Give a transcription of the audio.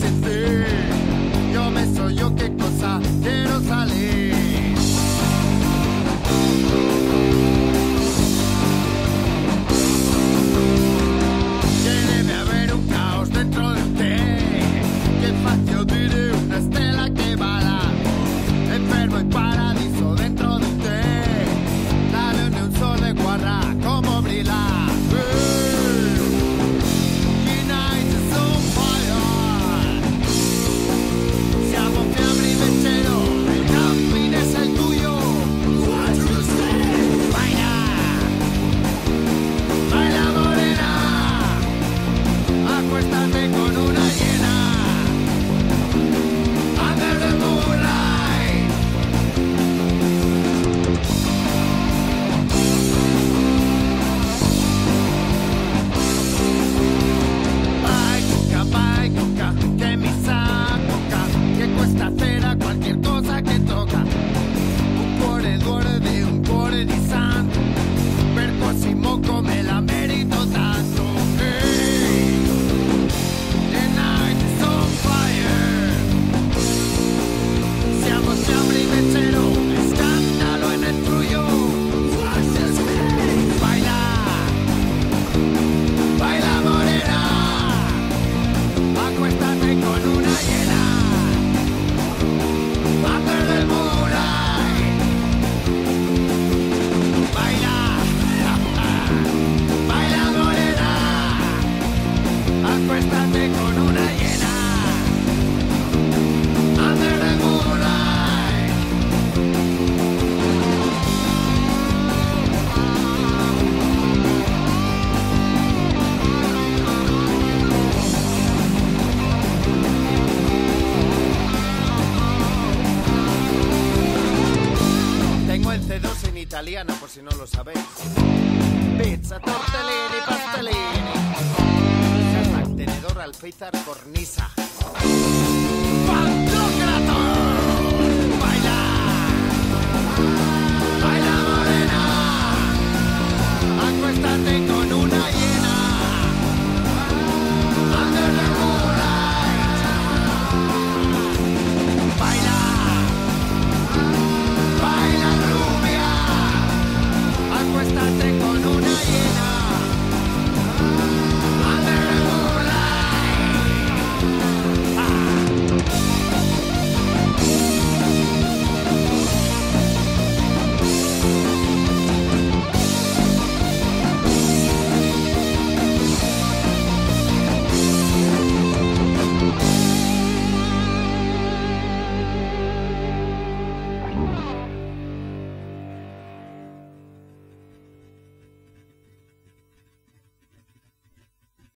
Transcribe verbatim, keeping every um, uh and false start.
que sí. Yo me soy yo, qué cosa quiero salir. Que debe haber un caos dentro de usted. Qué fácil diré una estela que bala. Enfermo y paradiso dentro de usted. Dale un sol de guarra como brilla. Italiana, por si no lo sabéis. Pizza, tortellini, pastellini. Tenedor, alféizar, cornisa.